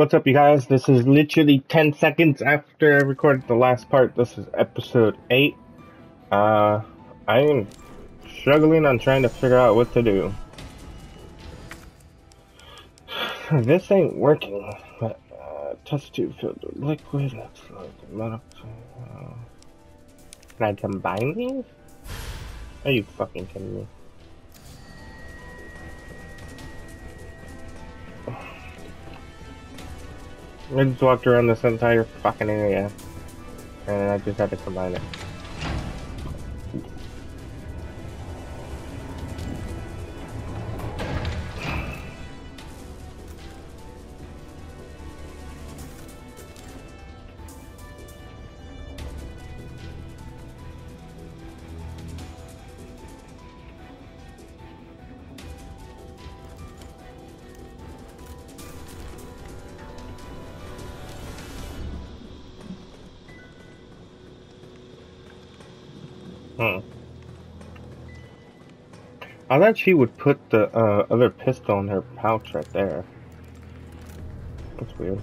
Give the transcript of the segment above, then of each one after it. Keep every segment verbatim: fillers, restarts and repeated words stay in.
What's up, you guys? This is literally ten seconds after I recorded the last part. This is episode eight. Uh, I am struggling on trying to figure out what to do. This ain't working. But, uh, test tube filled with liquid. Looks like metal. Uh, can I combine these? Are you fucking kidding me? I just walked around this entire fucking area, and I just had to combine it. Hmm. I thought she would put the uh, other pistol in her pouch right there. That's weird.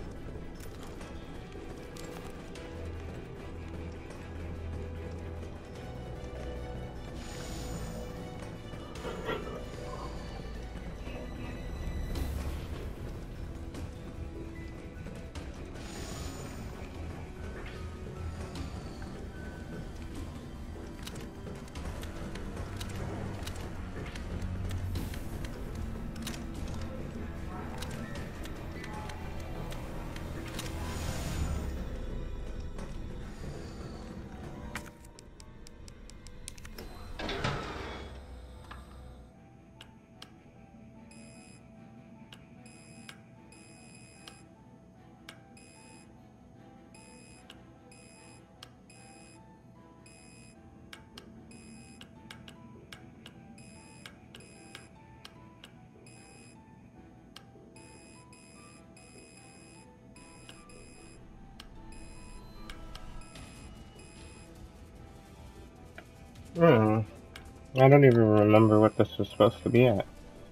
Hmm. I don't even remember what this was supposed to be at.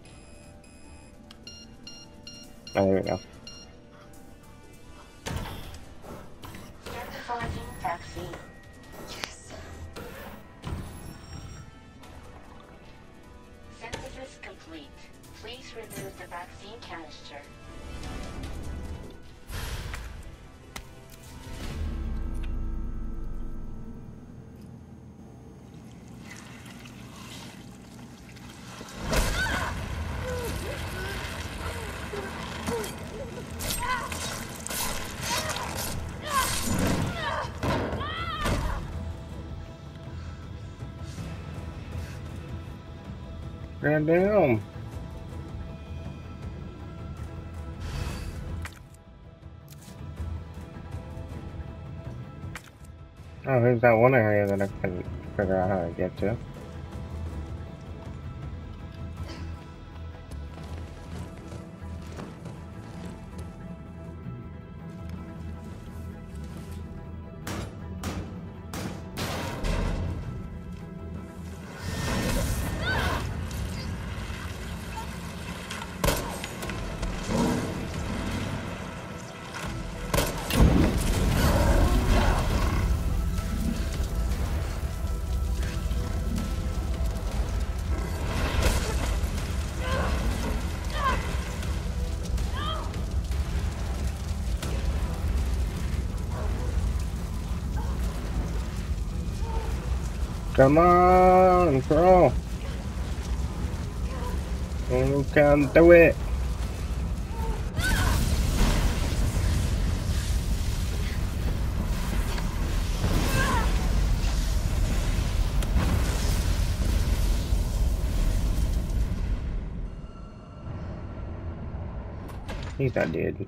Oh, there we go. Certifying vaccine. Yes. Synthesis complete. Please remove the vaccine canister. Goddamn. Oh, there's that one area that I couldn't figure out how to get to. Come on, bro. You can do it. He's not dead.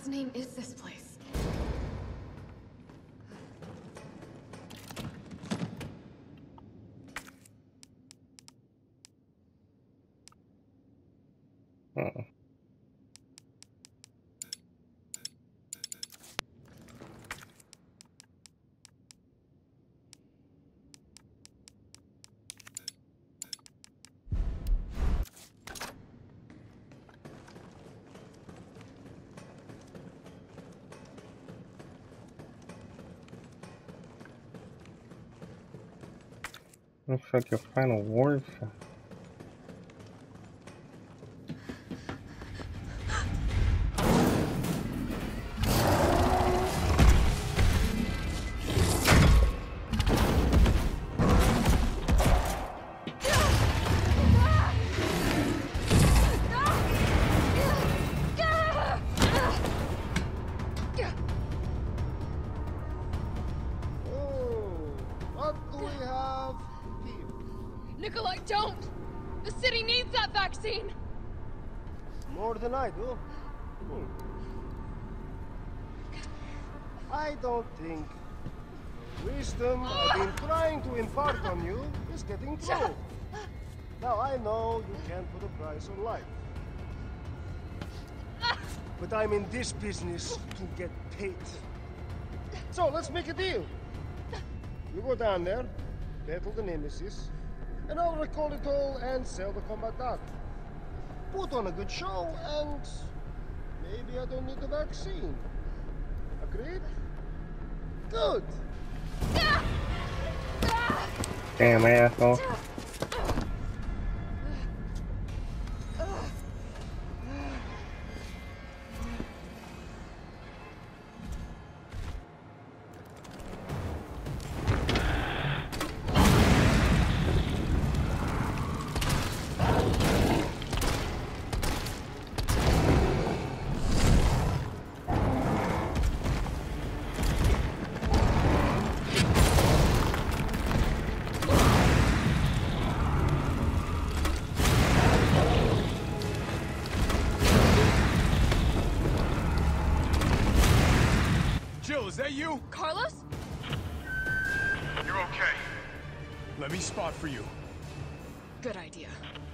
name is this place? Hmm. Looks like your final words. Nikolai, don't! The city needs that vaccine! More than I do. Hmm. I don't think the wisdom I've been trying to impart on you is getting through. Now I know you can't put a price on life. But I'm in this business to get paid. So let's make a deal. You go down there, battle the Nemesis, and I'll recall it all and sell the combat data. Put on a good show, and maybe I don't need the vaccine. Agreed? Good. Damn asshole. Jill, is that you? Carlos? You're okay. Let me spot for you. Good idea.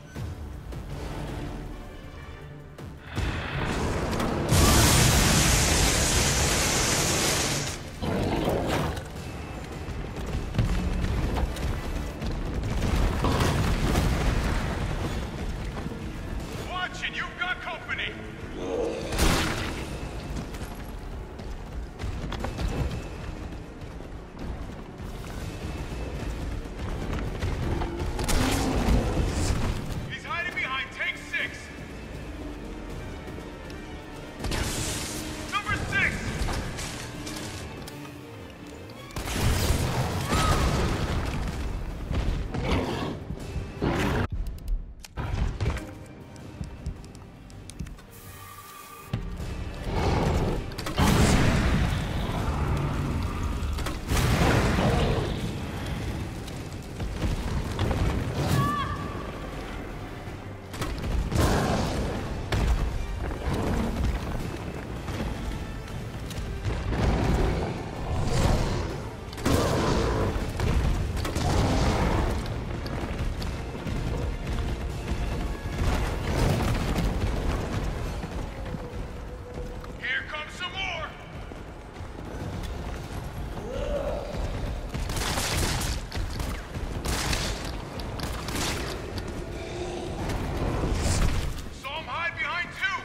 Watch it, you've got company! He's hiding behind tank six! Number six! Here comes some more! Saw him hide behind two!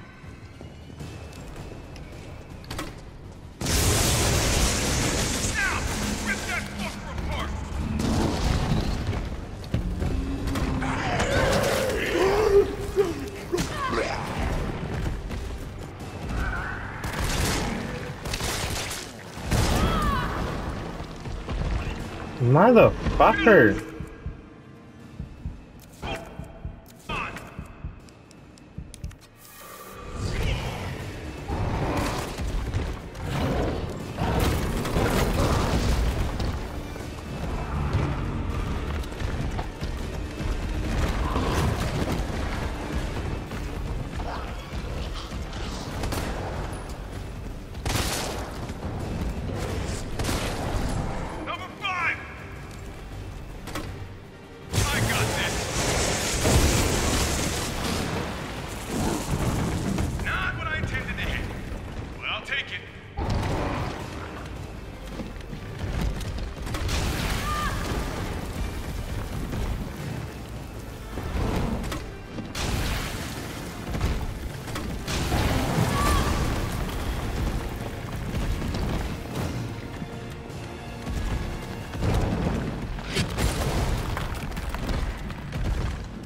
Now! Rip that fucker apart! Motherfucker! On!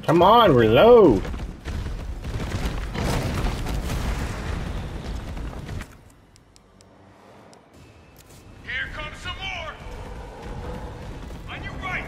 Come on, reload! Here comes some more! On your right!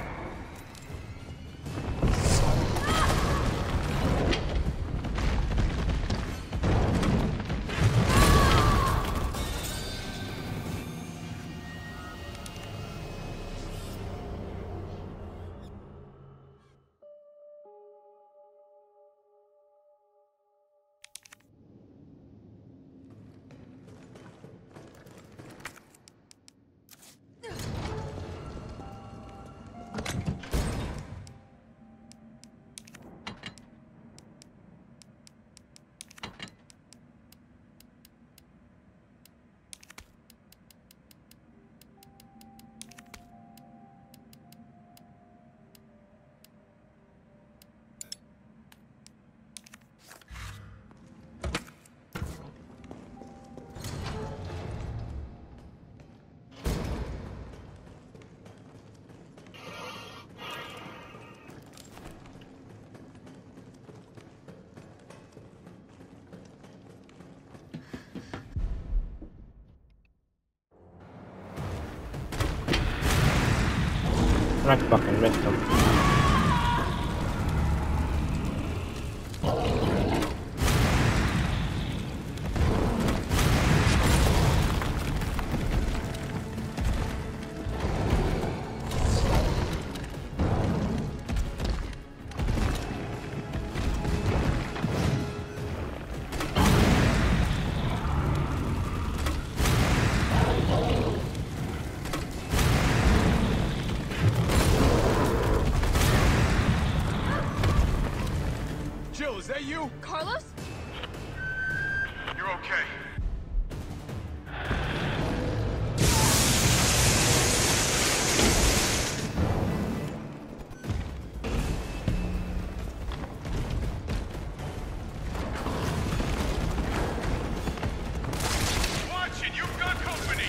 I fucking missed him. Jill, is that you? Carlos? You're okay. Watch it, you've got company!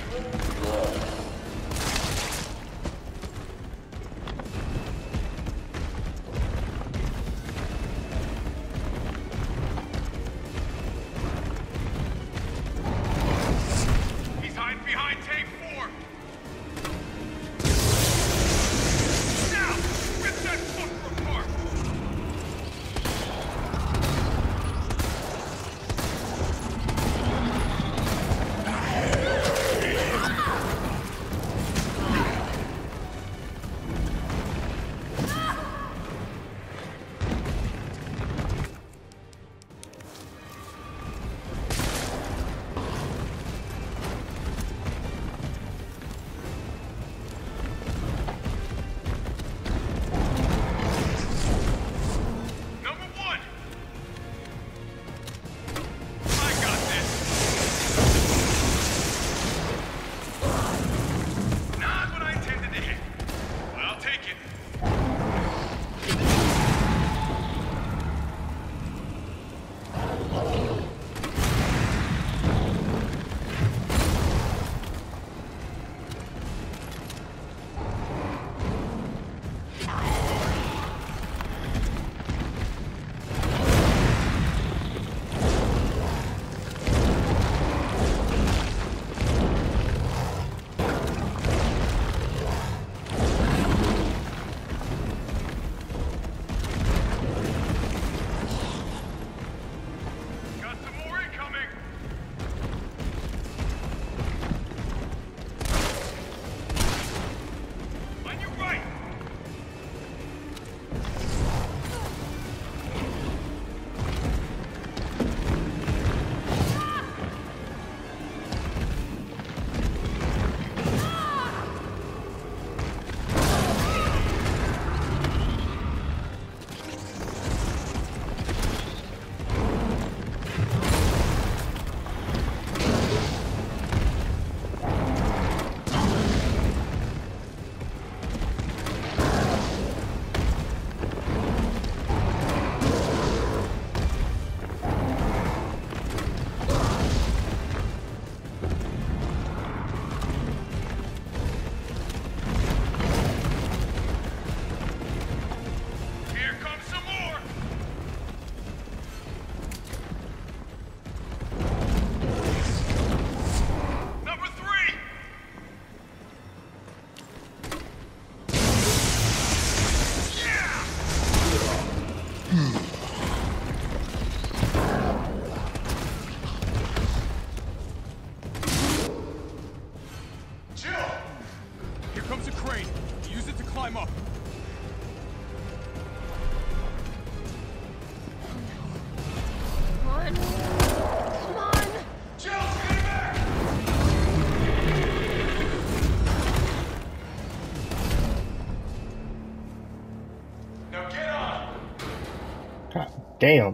God damn.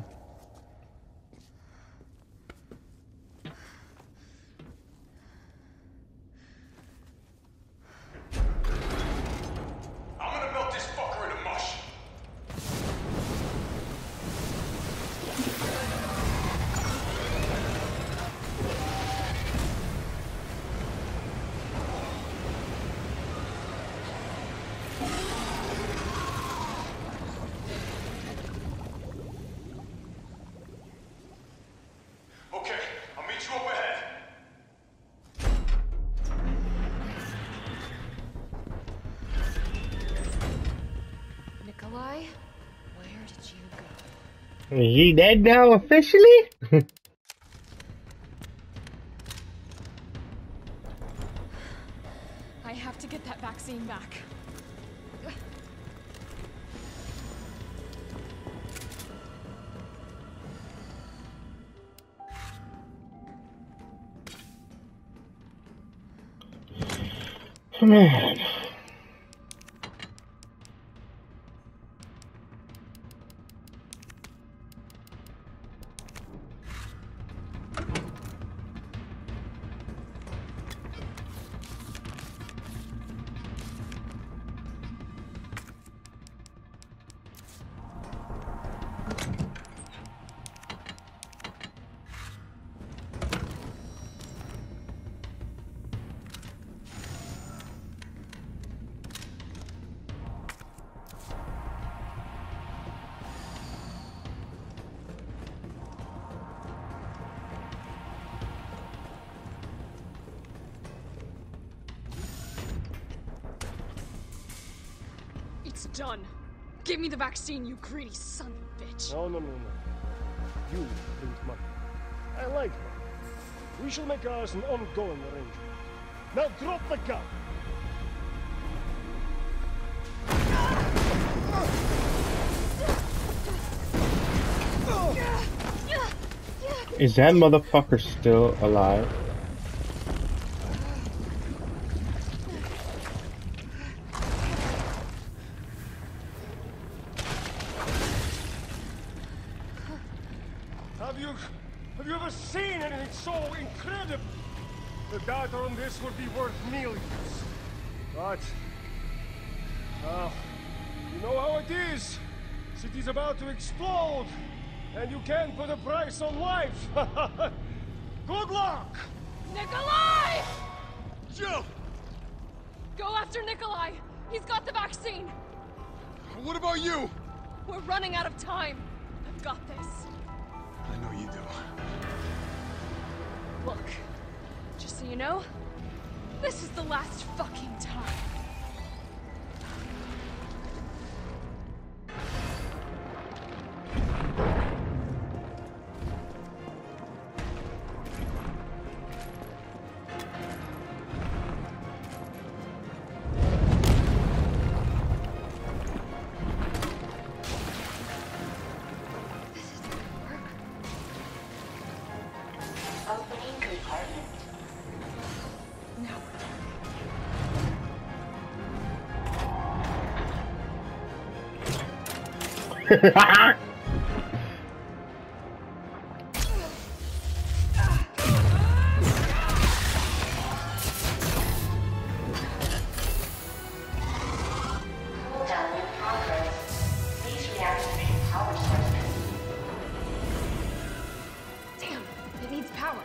I'm gonna melt this fucker into mush. Okay, I'll meet you up ahead. Nikolai, where did you go? Is he dead now officially? I have to get that vaccine back. Man. It's done. Give me the vaccine, you greedy son of a bitch. No, no, no, no. You think money. I like money. We shall make ours an ongoing arrangement. Now drop the gun. Is that motherfucker still alive? Have you... have you ever seen anything so incredible? The data on this would be worth millions. But... well, you know how it is. City's about to explode. And you can't put a price on life. Good luck! Nikolai! Jill! Go after Nikolai! He's got the vaccine! What about you? We're running out of time. I've got this. I know you do. Look, just so you know, this is the last fucking time. Opening compartment. Now Cooldown in progress. Please reactivate power source. damn, it needs power.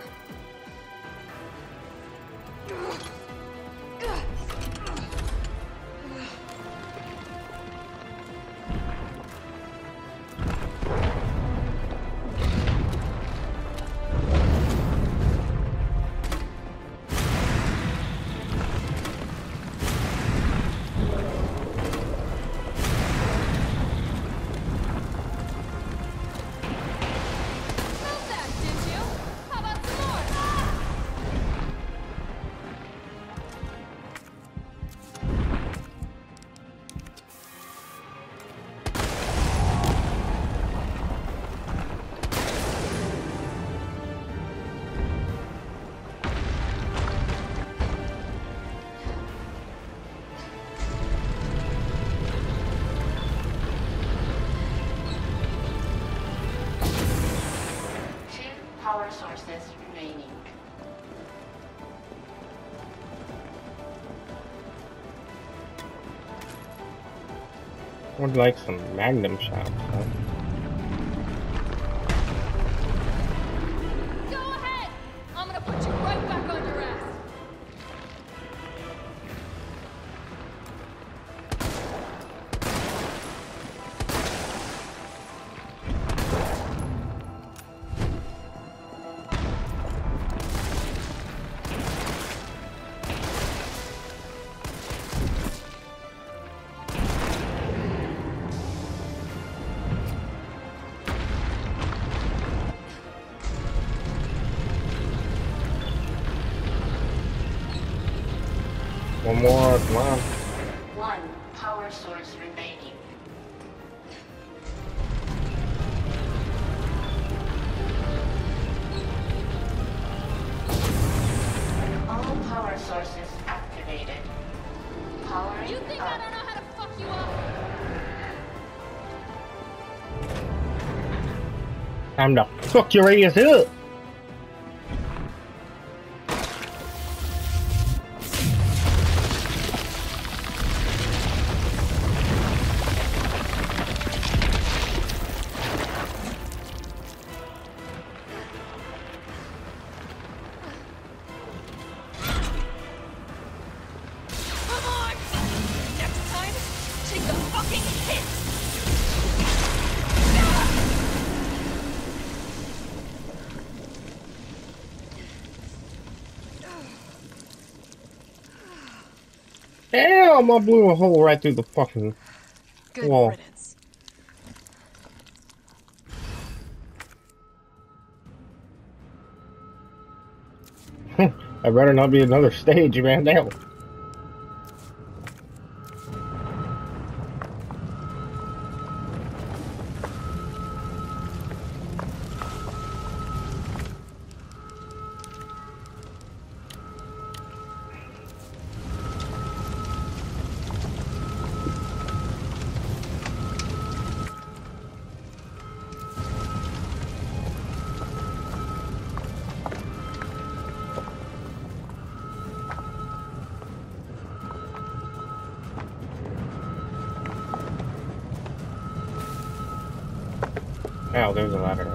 power sources remaining. Would like some magnum shots, huh? Go ahead! I'm gonna put you right back on your ass. One more, come on. One power source remaining. All power sources activated. Powering You think up. I don't know how to fuck you up? Time to fuck your ass up. Come on! Next time, take the fucking hit! Damn, I blew a hole right through the fucking Good wall. riddance. I better not be another stage, man. Damn. Oh, there's a ladder.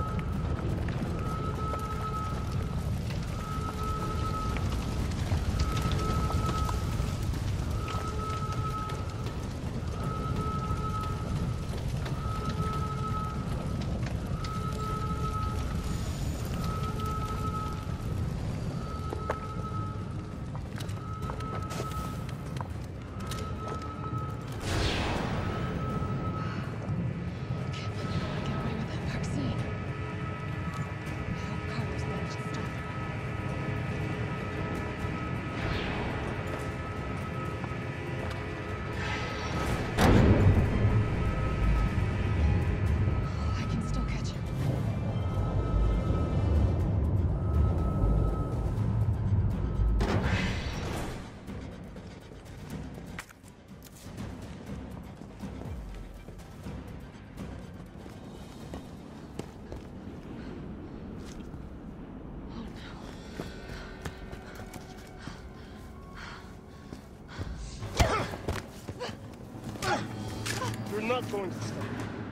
You're not going to stop.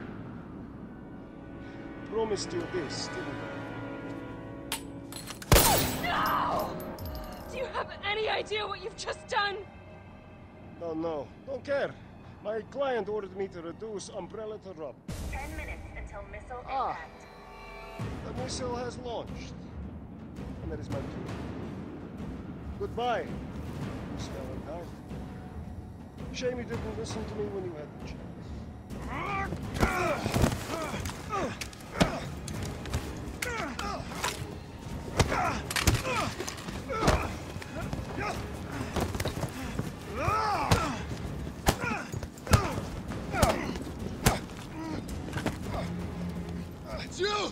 Promised you this, didn't I? No! Do you have any idea what you've just done? Oh no, don't care. My client ordered me to reduce Umbrella to rubble. Ten minutes until missile Ah. impact. The missile has launched. And that is my cue. Goodbye, Miss Valentine. Shame you didn't listen to me when you had the chance. It's you!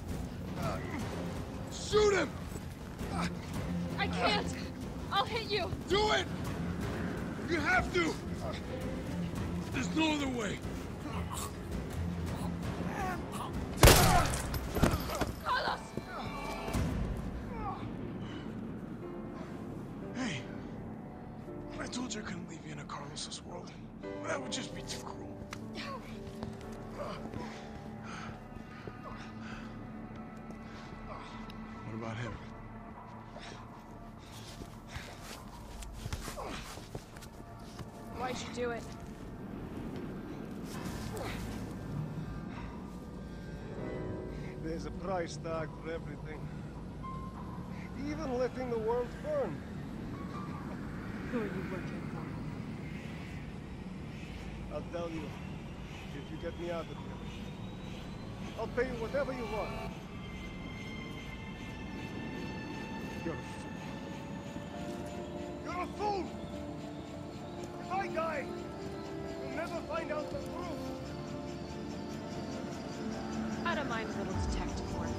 Shoot him! I can't! I'll hit you! Do it! You have to! There's no other way. Carlos! not him. Why'd you do it? There's a price tag for everything. Even letting the world burn. Who are you working for? I'll tell you, if you get me out of here. I'll pay you whatever you want. You're a fool. You're a fool! If I die, you'll never find out the truth. I don't mind a little detective work.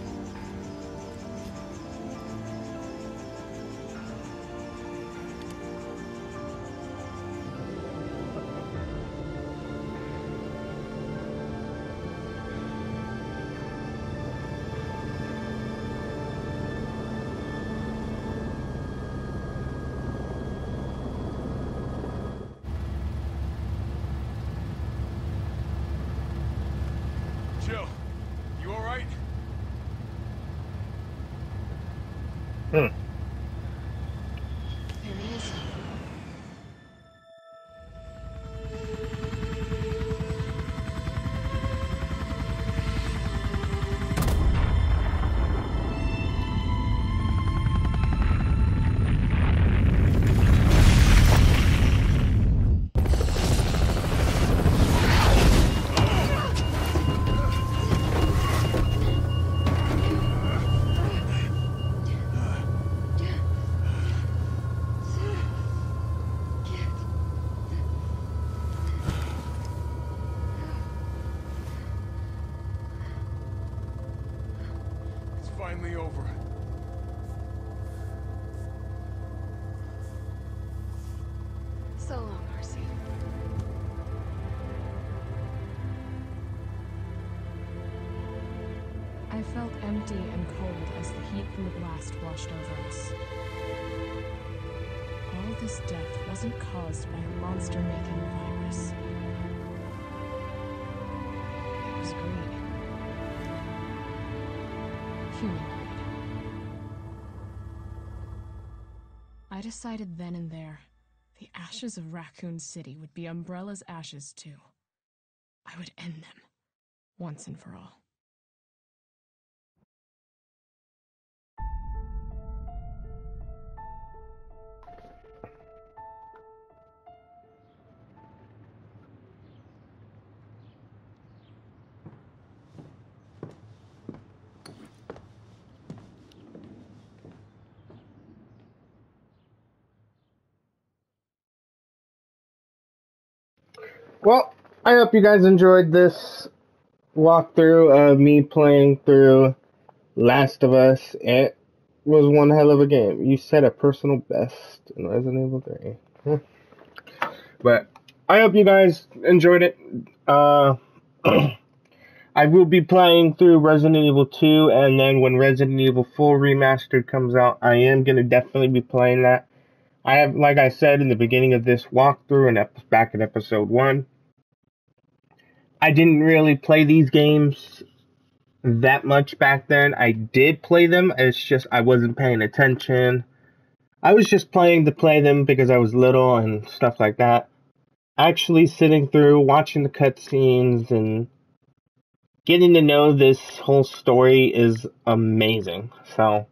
Jill, you all right? Hmm. There he is. It's finally over. So long, Marcy. I felt empty and cold as the heat from the blast washed over us. All this death wasn't caused by a monster-making virus. It was greed. Human greed. I decided then and there, the ashes of Raccoon City would be Umbrella's ashes too. I would end them, once and for all. Well, I hope you guys enjoyed this walkthrough of me playing through Last of Us. It was one hell of a game. You set a personal best in Resident Evil three. But I hope you guys enjoyed it. Uh, I will be playing through Resident Evil two, and then when Resident Evil full Remastered comes out, I am going to definitely be playing that. I have, like I said in the beginning of this walkthrough and ep- back in episode one, I didn't really play these games that much back then. I did play them, it's just I wasn't paying attention. I was just playing to play them because I was little and stuff like that. Actually sitting through, watching the cutscenes, and getting to know this whole story is amazing. So,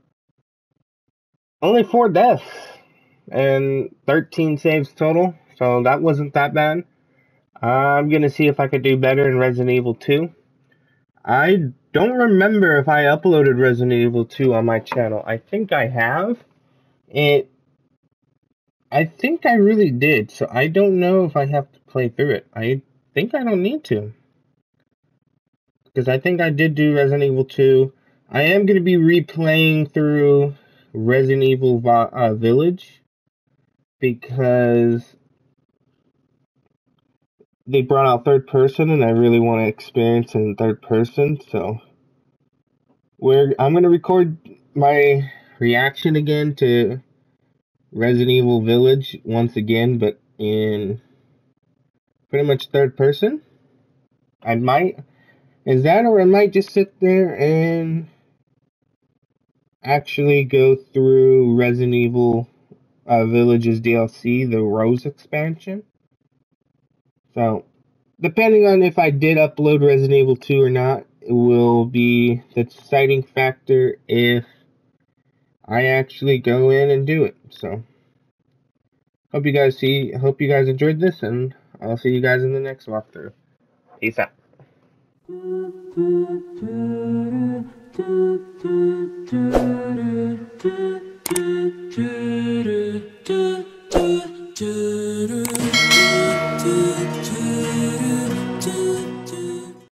only four deaths and thirteen saves total, so that wasn't that bad. I'm gonna see if I could do better in Resident Evil two. I don't remember if I uploaded Resident Evil two on my channel. I think I have. It. I think I really did, so I don't know if I have to play through it. I think I don't need to. Because I think I did do Resident Evil two. I am going to be replaying through Resident Evil uh, Village. Because they brought out third person, and I really want to experience in third person. So we're I'm going to record my reaction again to Resident Evil Village once again, but in pretty much third person. I might, is that, or I might just sit there and actually go through Resident Evil uh, Villages D L C, the Rose expansion. So, depending on if I did upload Resident Evil two or not, it will be the deciding factor if I actually go in and do it. So, hope you guys see, hope you guys enjoyed this, and I'll see you guys in the next walkthrough. Peace out. Do